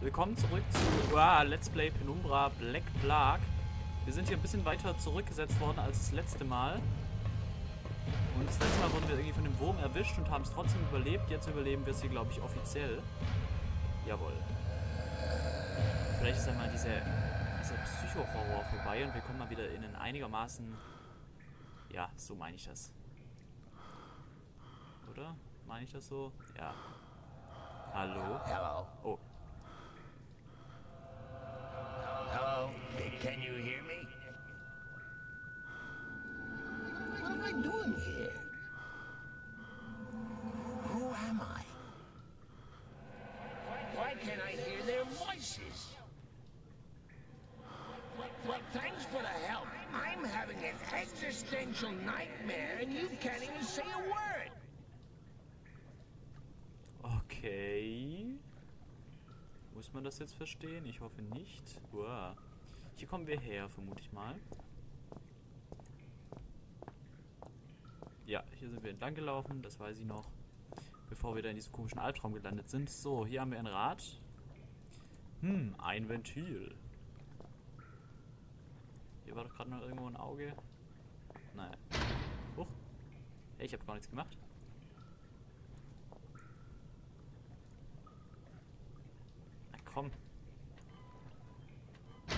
Willkommen zurück zu Let's Play Penumbra Black Plague. Wir sind hier ein bisschen weiter zurückgesetzt worden als das letzte Mal. Und das letzte Mal wurden wir irgendwie von dem Wurm erwischt und haben es trotzdem überlebt. Jetzt überleben wir es hier, glaube ich, offiziell. Jawohl. Vielleicht ist einmal dieser Psycho-Horror vorbei und wir kommen mal wieder in einen einigermaßen... Ja, so meine ich das. Oder? Meine ich das so? Ja. Hallo? Hello. Oh. Hello. Can you hear me? What am I doing here? Who am I? Why can't I hear their voices? Well, thanks for the help. I'm having an existential nightmare and you can't even say a word. Okay. Muss man das jetzt verstehen? Ich hoffe nicht. Uah. Hier kommen wir her, vermute ich mal. Ja, hier sind wir entlang gelaufen, das weiß ich noch. Bevor wir da in diesem komischen Albtraum gelandet sind. So, hier haben wir ein Rad. Ein Ventil. Hier war doch gerade noch irgendwo ein Auge. Nein. Huch. Hey, ich habe gar nichts gemacht. Na komm. So.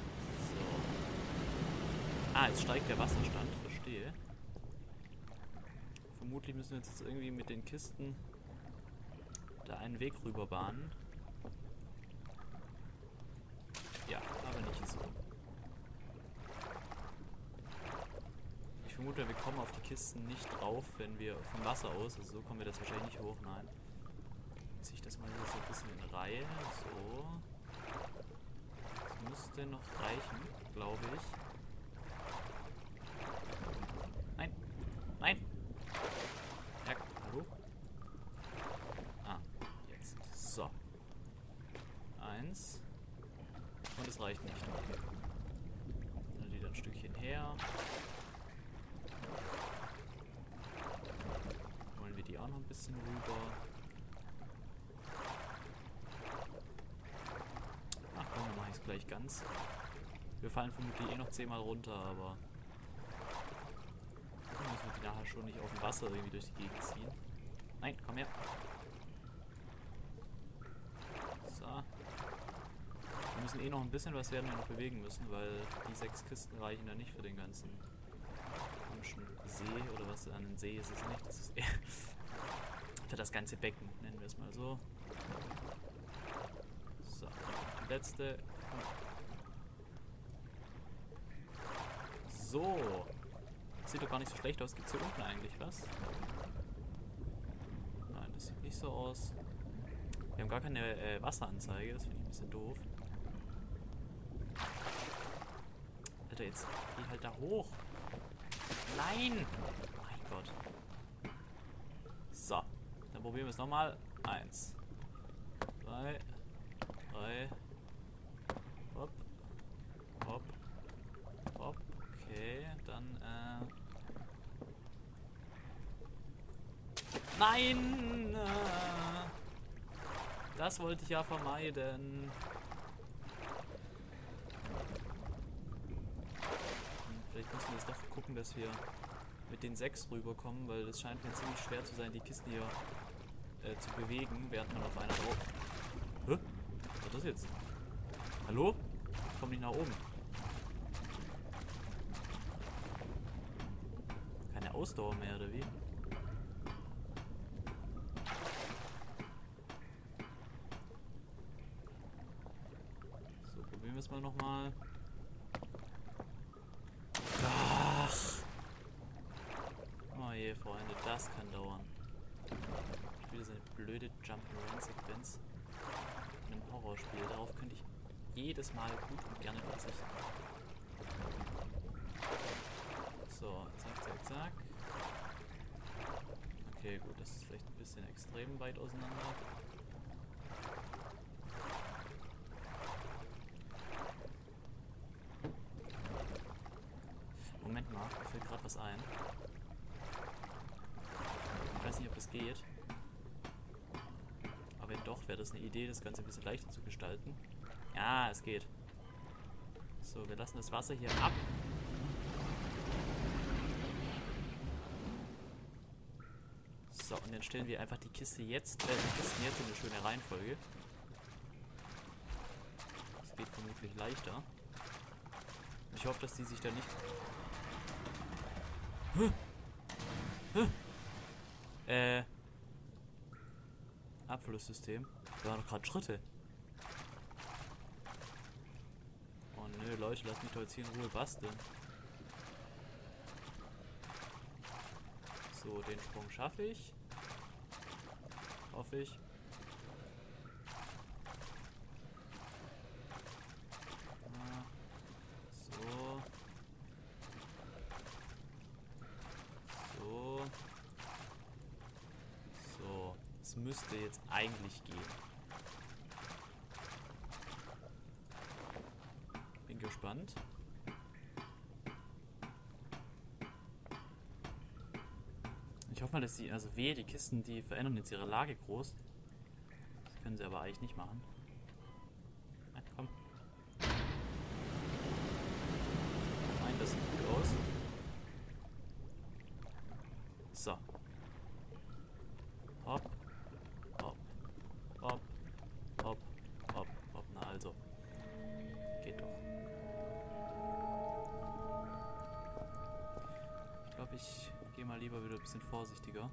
Ah, jetzt steigt der Wasserstand. Verstehe. Vermutlich müssen wir jetzt irgendwie mit den Kisten da einen Weg rüber bahnen. Ja, aber nicht so. Ich vermute, wir kommen auf die Kisten nicht drauf, wenn wir vom Wasser aus, also so kommen wir das wahrscheinlich nicht hoch, nein. Ziehe ich das mal hier so ein bisschen in Reihe, so. Das müsste noch reichen, glaube ich. Nein, nein! Ja, hallo? Ah, jetzt. So. Eins. Und es reicht nicht, okay. Dann wieder ein Stückchen her. Holen wir die auch noch ein bisschen rüber. Ach komm, dann mache ich es gleich ganz. Wir fallen vermutlich eh noch 10-mal runter, aber dann müssen wir die nachher schon nicht auf dem Wasser irgendwie durch die Gegend ziehen. Nein, komm her. So. Wir müssen eh noch ein bisschen was werden wir noch bewegen müssen, weil die 6 Kisten reichen da nicht für den ganzen komischen See oder was an den See ist es nicht. Das ist eher für das ganze Becken, nennen wir es mal so. So, die letzte. So. Sieht doch gar nicht so schlecht aus. Gibt es hier unten eigentlich was? Nein, das sieht nicht so aus. Wir haben gar keine Wasseranzeige, das finde ich ein bisschen doof. Alter, jetzt geh halt da hoch. Nein! Mein Gott. So, dann probieren wir es nochmal. 1, 2, 3. Hopp. Hopp. Hopp. Okay, dann, Nein! Das wollte ich ja vermeiden. Vielleicht müssen wir jetzt doch gucken, dass wir mit den 6 rüberkommen, weil das scheint mir ziemlich schwer zu sein, die Kisten hier zu bewegen, während man auf einer drauf... Hä? Was ist das jetzt? Hallo? Ich komm nicht nach oben. Keine Ausdauer mehr, oder wie? So, probieren wir es mal nochmal. Ach. Oh je, Freunde, das kann dauern. Wieder so eine blöde Jump'n'Run-Sequenz in einem Horrorspiel. Darauf könnte ich jedes Mal gut und gerne verzichten. So, zack, zack, zack. Okay, gut, das ist vielleicht ein bisschen extrem weit auseinander. Moment mal, mir fällt gerade was ein. Ich weiß nicht, ob das geht. Aber wenn doch, wäre das eine Idee, das Ganze ein bisschen leichter zu gestalten. Ja, es geht. So, wir lassen das Wasser hier ab. So, und dann stellen wir einfach die Kisten jetzt in eine schöne Reihenfolge. Das geht vermutlich leichter. Ich hoffe, dass die sich da nicht... Abflusssystem. Da waren doch gerade Schritte. Oh nö, Leute, lasst mich doch jetzt hier in Ruhe basteln. So, den Sprung schaffe ich. Hoffe ich. So. So. So. Es müsste jetzt eigentlich gehen. Bin gespannt. Ich hoffe mal, dass sie, also wehe, die Kisten, die verändern jetzt ihre Lage groß. Das können sie aber eigentlich nicht machen. Na, komm. Nein, das sieht gut aus. So. Hopp. Hopp. Hopp. Hopp. Hopp. Hopp. Na also. Geht doch. Ich glaube, ich gehe mal lieber wieder ein bisschen vorsichtiger.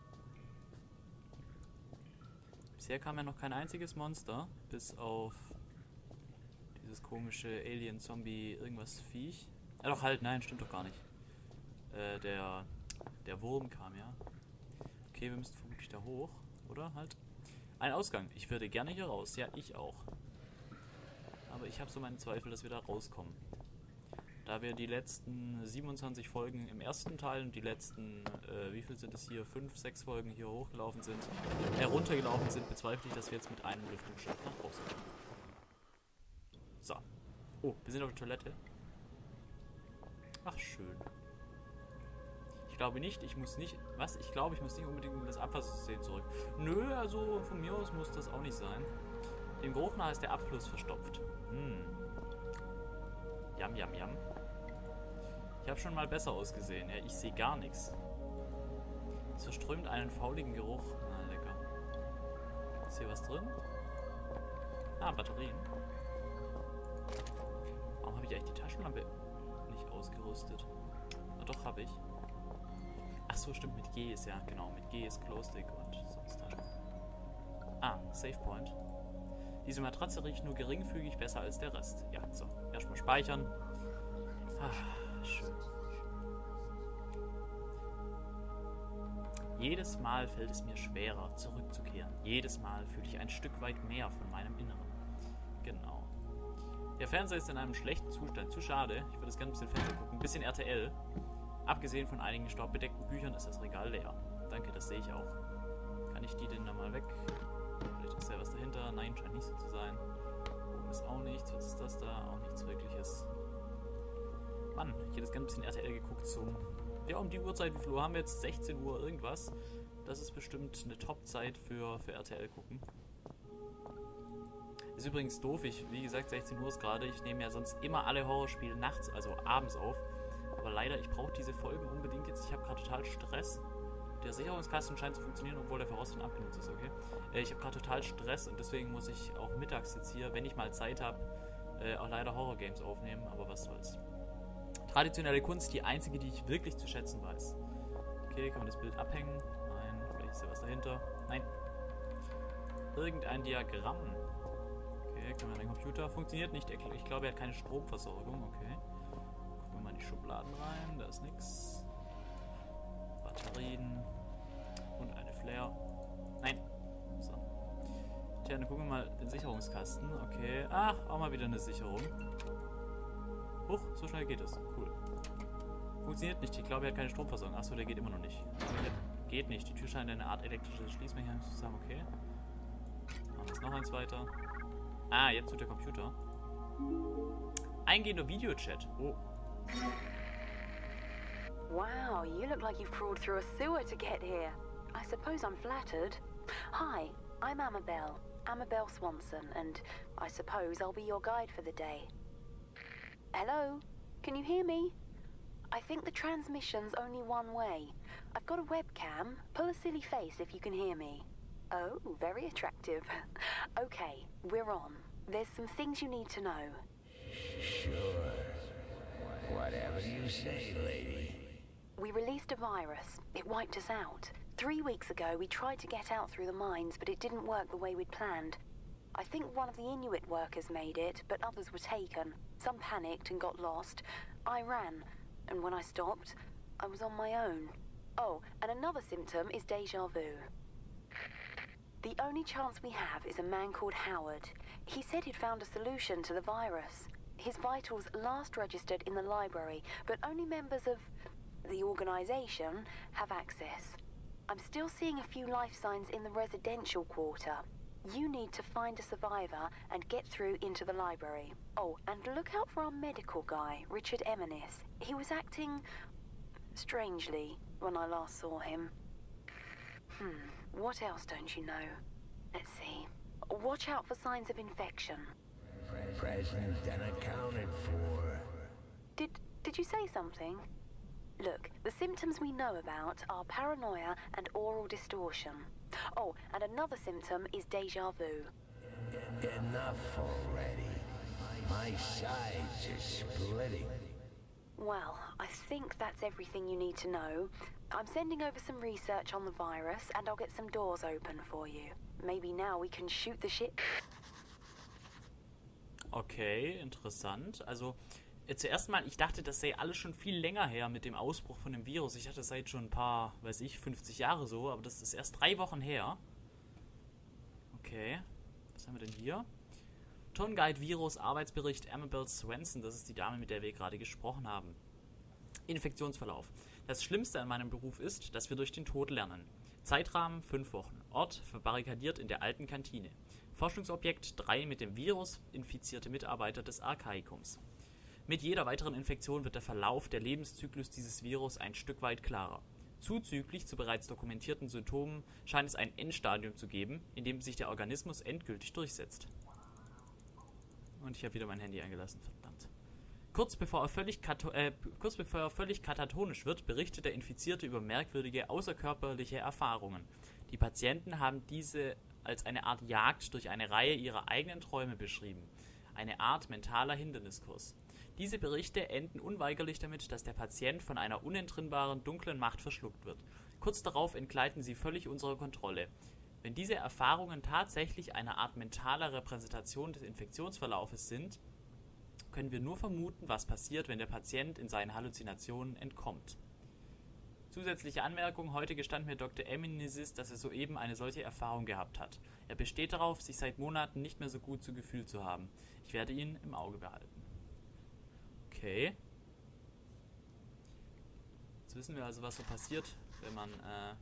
Bisher kam ja noch kein einziges Monster, bis auf dieses komische Alien-Zombie-Irgendwas-Viech. Doch halt, nein, stimmt doch gar nicht. Der Wurm kam ja. Okay, wir müssen vermutlich da hoch, oder? Halt. Ein Ausgang. Ich würde gerne hier raus. Ja, ich auch. Aber ich habe so meine Zweifel, dass wir da rauskommen. Da wir die letzten 27 Folgen im ersten Teil und die letzten, wie viel sind es hier? 5, 6 Folgen hier hochgelaufen sind, heruntergelaufen sind, bezweifle ich, dass wir jetzt mit einem Lüftungsschacht nach draußen kommen. So. Oh, wir sind auf der Toilette. Ach, schön. Ich glaube nicht, ich muss nicht... Was? Ich glaube, ich muss nicht unbedingt in das Abwassersystem zurück. Nö, also von mir aus muss das auch nicht sein. Dem Geruch nach ist der Abfluss verstopft. Yam, yam, yam. Ich habe schon mal besser ausgesehen. Ja, ich sehe gar nichts. Es verströmt einen fauligen Geruch. Na, lecker. Ist hier was drin? Ah, Batterien. Warum habe ich eigentlich die Taschenlampe nicht ausgerüstet? Na doch, habe ich. Ach so, stimmt, mit G ist ja, genau. Mit G ist Glowstick und sonst Taschen. Ah, Save Point. Diese Matratze riecht nur geringfügig besser als der Rest. Ja, so. Erstmal speichern. Ah, schön. Jedes Mal fällt es mir schwerer, zurückzukehren. Jedes Mal fühle ich ein Stück weit mehr von meinem Inneren. Genau. Der Fernseher ist in einem schlechten Zustand. Zu schade. Ich würde das gerne ein bisschen Fernseher gucken. Ein bisschen RTL. Abgesehen von einigen staubbedeckten Büchern ist das Regal leer. Danke, das sehe ich auch. Kann ich die denn da mal weg? Vielleicht ist ja was dahinter. Nein, scheint nicht so zu sein. Oben ist auch nichts. Was ist das da? Auch nichts Wirkliches. Mann, ich hätte jetzt gerne ein bisschen RTL geguckt zum... Ja, um die Uhrzeit. Wie viel Uhr haben wir jetzt? 16 Uhr irgendwas. Das ist bestimmt eine Top-Zeit für RTL gucken. Ist übrigens doof. Wie gesagt, 16 Uhr ist gerade. Ich nehme ja sonst immer alle Horrorspiele nachts, also abends auf. Aber leider, ich brauche diese Folgen unbedingt jetzt. Ich habe gerade total Stress. Der Sicherungskasten scheint zu funktionieren, obwohl der verrostet abgenutzt ist, okay? Ich habe gerade total Stress und deswegen muss ich auch mittags jetzt hier, wenn ich mal Zeit habe, auch leider Horror-Games aufnehmen, aber was soll's. Traditionelle Kunst, die einzige, die ich wirklich zu schätzen weiß. Okay, kann man das Bild abhängen? Nein, vielleicht ist ja was dahinter. Nein. Irgendein Diagramm. Okay, kann man den Computer. Funktioniert nicht. Ich glaube, er hat keine Stromversorgung, okay. Gucken wir mal in die Schubladen rein, da ist nichts. Batterien und eine Flare. Nein. So. Tja, dann gucken wir mal den Sicherungskasten. Okay. Ach, auch mal wieder eine Sicherung. Huch, so schnell geht es. Cool. Funktioniert nicht. Ich glaube, er hat keine Stromversorgung. Achso, der geht immer noch nicht. Geht nicht. Die Tür scheint eine Art elektrisches Schließmechanismus zu haben. Okay. Machen wir jetzt noch eins weiter. Ah, jetzt tut der Computer. Eingehender Videochat. Oh. Wow, you look like you've crawled through a sewer to get here. I suppose I'm flattered. Hi, I'm Amabel, Amabel Swanson, and I suppose I'll be your guide for the day. Hello? Can you hear me? I think the transmission's only one way. I've got a webcam. Pull a silly face if you can hear me. Oh, very attractive. Okay, we're on. There's some things you need to know. Sure. Whatever you say, lady. We released a virus. It wiped us out. 3 weeks ago, we tried to get out through the mines, but it didn't work the way we'd planned. I think one of the Inuit workers made it, but others were taken. Some panicked and got lost. I ran, and when I stopped, I was on my own. Oh, and another symptom is déjà vu. The only chance we have is a man called Howard. He said he'd found a solution to the virus. His vitals last registered in the library, but only members of the organization have access. I'm still seeing a few life signs in the residential quarter. You need to find a survivor and get through into the library. Oh, and look out for our medical guy, Richard Eminis. He was acting strangely when I last saw him. What else don't you know? Let's see. Watch out for signs of infection. Present and accounted for. Did you say something? Look, the symptoms we know about are paranoia and oral distortion. Oh, and another symptom is déjà vu. Enough already. My sides are splitting. Well, I think that's everything you need to know. I'm sending over some research on the virus, and I'll get some doors open for you. Maybe now we can shoot the shit. Okay, interessant. Also, zuerst mal, ich dachte, das sei alles schon viel länger her mit dem Ausbruch von dem Virus. Ich dachte, das sei schon ein paar, 50 Jahre so, aber das ist erst 3 Wochen her. Okay, was haben wir denn hier? Tonguide Virus, Arbeitsbericht Amabel Swanson, das ist die Dame, mit der wir gerade gesprochen haben. Infektionsverlauf. Das Schlimmste an meinem Beruf ist, dass wir durch den Tod lernen. Zeitrahmen 5 Wochen. Ort verbarrikadiert in der alten Kantine. Forschungsobjekt 3 mit dem Virus infizierte Mitarbeiter des Archaikums. Mit jeder weiteren Infektion wird der Verlauf der Lebenszyklus dieses Virus ein Stück weit klarer. Zuzüglich zu bereits dokumentierten Symptomen scheint es ein Endstadium zu geben, in dem sich der Organismus endgültig durchsetzt. Und ich habe wieder mein Handy eingelassen, verdammt. Kurz bevor er völlig katatonisch wird, berichtet der Infizierte über merkwürdige außerkörperliche Erfahrungen. Die Patienten haben diese als eine Art Jagd durch eine Reihe ihrer eigenen Träume beschrieben. Eine Art mentaler Hinderniskurs. Diese Berichte enden unweigerlich damit, dass der Patient von einer unentrinnbaren, dunklen Macht verschluckt wird. Kurz darauf entgleiten sie völlig unserer Kontrolle. Wenn diese Erfahrungen tatsächlich eine Art mentaler Repräsentation des Infektionsverlaufes sind, können wir nur vermuten, was passiert, wenn der Patient in seinen Halluzinationen entkommt. Zusätzliche Anmerkung: Heute gestand mir Dr. Eminis, dass er soeben eine solche Erfahrung gehabt hat. Er besteht darauf, sich seit Monaten nicht mehr so gut zu gefühlt zu haben. Ich werde ihn im Auge behalten. Okay. Jetzt wissen wir also, was so passiert, wenn man,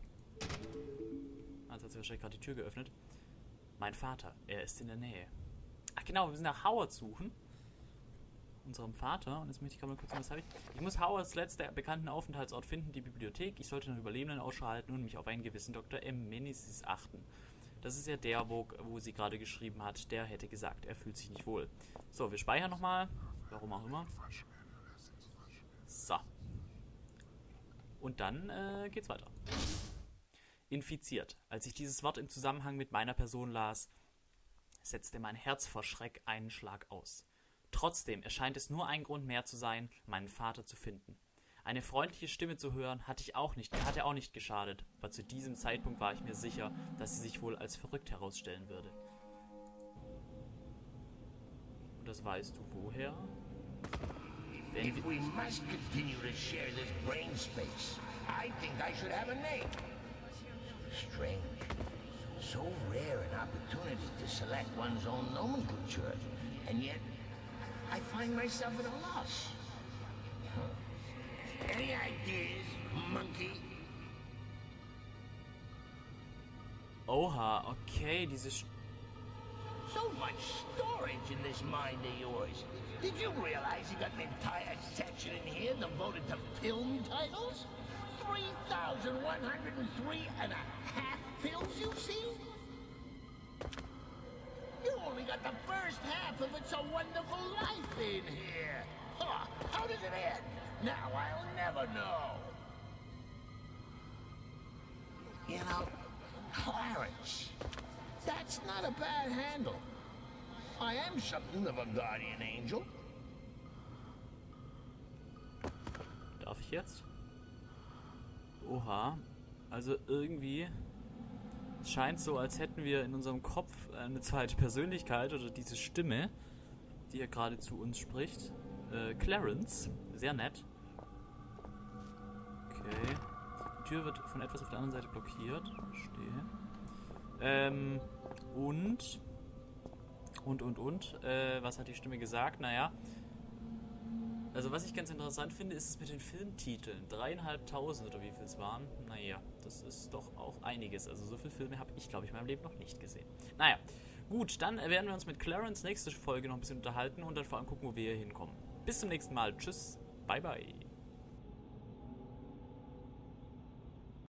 jetzt hat sie wahrscheinlich gerade die Tür geöffnet. Mein Vater, er ist in der Nähe. Ach genau, wir müssen nach Howard suchen. Unserem Vater. Und jetzt möchte ich gerade mal kurz, was habe ich? Ich muss Howards letzter bekannten Aufenthaltsort finden, die Bibliothek. Ich sollte nach Überlebenden Ausschau halten und mich auf einen gewissen Dr. Eminis achten. Das ist ja der, wo sie gerade geschrieben hat. Der hätte gesagt, er fühlt sich nicht wohl. So, wir speichern nochmal. Warum auch immer. So. Und dann geht's weiter. Infiziert. Als ich dieses Wort im Zusammenhang mit meiner Person las, setzte mein Herz vor Schreck einen Schlag aus. Trotzdem erscheint es nur ein Grund mehr zu sein, meinen Vater zu finden. Eine freundliche Stimme zu hören, hatte auch nicht geschadet, aber zu diesem Zeitpunkt war ich mir sicher, dass sie sich wohl als verrückt herausstellen würde. Und das weißt du woher? If we must continue to share this brain space, I think I should have a name. Strange. So rare an opportunity to select one's own nomenclature, and yet I find myself at a loss. Any ideas, monkey? Oha, okay, So much storage in this mind of yours. Did you realize you got an entire section in here devoted to film titles? 3,103 and a half films you've seen? got the first half of It's a Wonderful Life in here. Huh, how does it end? Now I'll never know. You know, Clarence, that's not a bad handle. I am something of a guardian angel. Darf ich jetzt? Oha. Also irgendwie... Es scheint so, als hätten wir in unserem Kopf eine zweite Persönlichkeit oder diese Stimme, die hier gerade zu uns spricht. Clarence. Sehr nett. Okay. Die Tür wird von etwas auf der anderen Seite blockiert. Verstehe. Was hat die Stimme gesagt? Naja. Also was ich ganz interessant finde, ist es mit den Filmtiteln. 3.500 oder wie viel es waren. Naja, das ist doch auch einiges. Also so viele Filme habe ich, glaube ich, in meinem Leben noch nicht gesehen. Naja, gut, dann werden wir uns mit Clarence nächste Folge noch ein bisschen unterhalten und dann vor allem gucken, wo wir hier hinkommen. Bis zum nächsten Mal. Tschüss, bye bye.